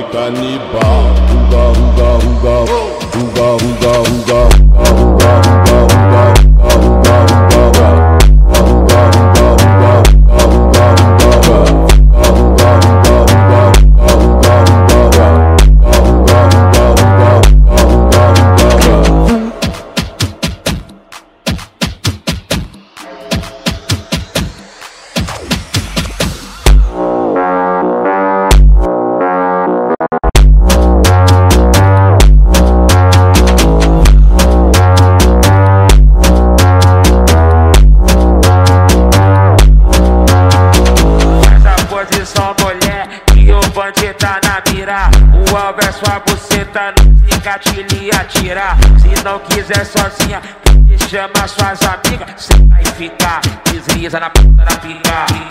canibal. Ruga, ruga, ruga, ruga, ruga, ruga, ruga, ruga, ruga, tá na mira, o Alves sua buceta não fica te lhe atirar. Se não quiser sozinha, chama suas amigas, cê vai ficar, desliza na ponta da pica.